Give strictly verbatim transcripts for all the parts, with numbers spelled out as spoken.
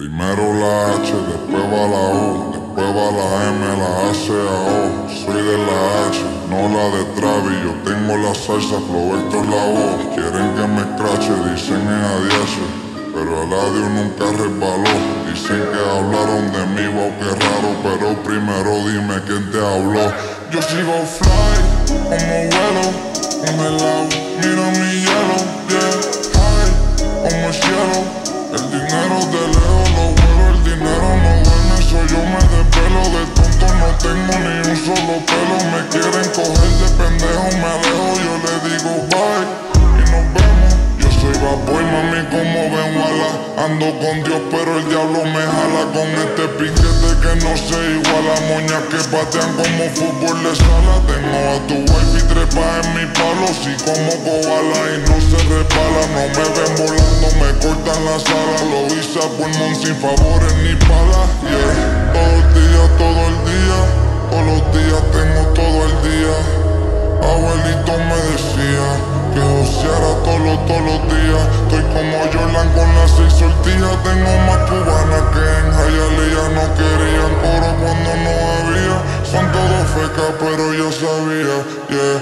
Primero la H, después va la U, después va la M, la A, C, A, O. Soy de la H, no la de Travis. Yo tengo la salsa, flow, esto es la voz. Quieren que me escrache, dicen en A D H, pero el audio nunca resbaló. Dicen que hablaron de mí, wow, qué raro, pero primero dime quién te habló. Yo sigo fly, como vuelo, con el lado, mira mi hielo, yeah, high, como el cielo. El dinero de lejos lo vuelo, el dinero no duerme, eso yo me desvelo. De tonto no tengo ni un solo pelo. Me quieren coger de pendejo, me alejo, yo le digo bye y nos vemos. Yo soy bad boy, mami, como ven wala. Ando con Dios, pero el diablo me jala. Con este piquete que no se iguala. Moñas que patean como fútbol de sala. Tengo a tu wife y trepa en mi palo. Si como koala y no se resbala. No me ven volando, me cortan la sala. Lo hice a pulmón sin favores ni palas, yeah. Todo el día, todo el día, todos los días tengo todo el día. Abuelito me decía que joseara todos, todos los días. Estoy como Jordan con las seis sortijas. Tengo más cubanas que en Hialeah. No querían coro cuando no había. Son todos fecas pero yo sabía, yeah.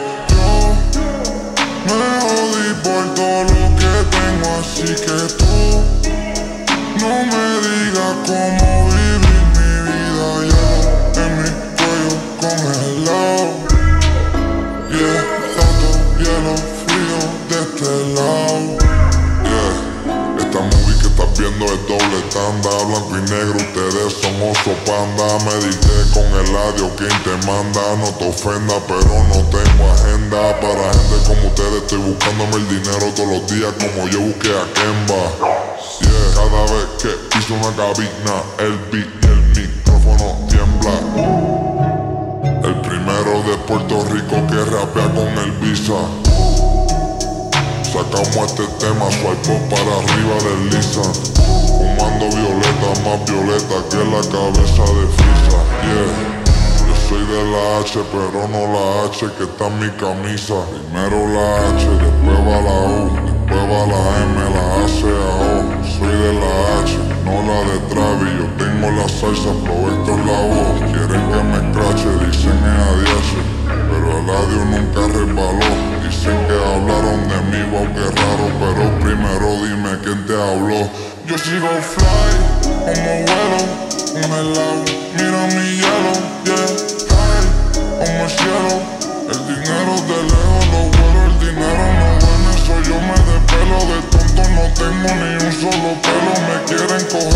Yo me jodí por todo lo que tengo, así que tú no me digas cómo vivir mi vida. Ya en mi cuello congelado, yeah, tanto hielo frío de este lado, yeah. Esta movie que estás viendo es doble tanda, blanco y negro, ustedes son oso panda. Medité con el audio, quien te manda, no te ofenda, pero no tengo agenda. Para gente como ustedes estoy buscándome el dinero todos los días como yo busqué a Kemba, yeah. Cada vez que piso una cabina, el beat y el micrófono tiembla. El primero de Puerto Rico que rapea con el Visa. Sacamos este tema, swipe up para arriba desliza. Fumando violeta, más violeta que la cabeza de Frisa, yeah. Yo soy de la H, pero no la H que está en mi camisa. Primero la H, después va la U, después va la M, la A, C, A, O. Soy de la H, no la de Travis. Yo tengo la salsa, flow, esto es la voz. Quieren que me escrache, dicen en A D H, pero el audio nunca resbaló. Dicen que hablaron de mí, wow, qué raro, pero primero dime quién te habló. Yo sigo fly, como vuelo, con el lado, mira mi hielo, yeah, high, como el cielo. El dinero de lejos lo vuelo, el dinero no duerme, eso yo me desvelo. De tonto no tengo ni un solo pelo. Me quieren coger